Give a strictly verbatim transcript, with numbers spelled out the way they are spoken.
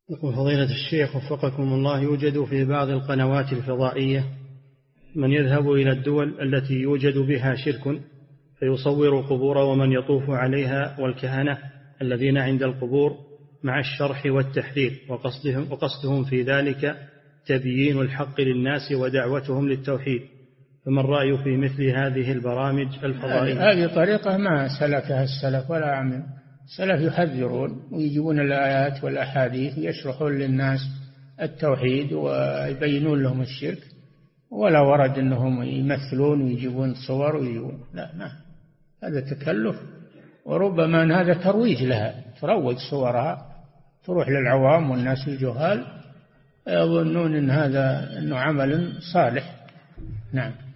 يقول فضيلة الشيخ وفقكم الله، يوجد في بعض القنوات الفضائية من يذهب إلى الدول التي يوجد بها شرك فيصور القبور ومن يطوف عليها والكهنة الذين عند القبور مع الشرح والتحذير، وقصدهم, وقصدهم في ذلك تبيين الحق للناس ودعوتهم للتوحيد، فما الرأي في مثل هذه البرامج الفضائية؟ هذه طريقة ما سلكها السلف ولا عمل. السلف يحذرون ويجيبون الآيات والأحاديث يشرحون للناس التوحيد ويبينون لهم الشرك، ولا ورد أنهم يمثلون ويجيبون صور ويجيبون، لا ما هذا تكلف، وربما أن هذا ترويج لها، تروج صورها تروح للعوام والناس الجهال يظنون أن هذا أنه عمل صالح. نعم.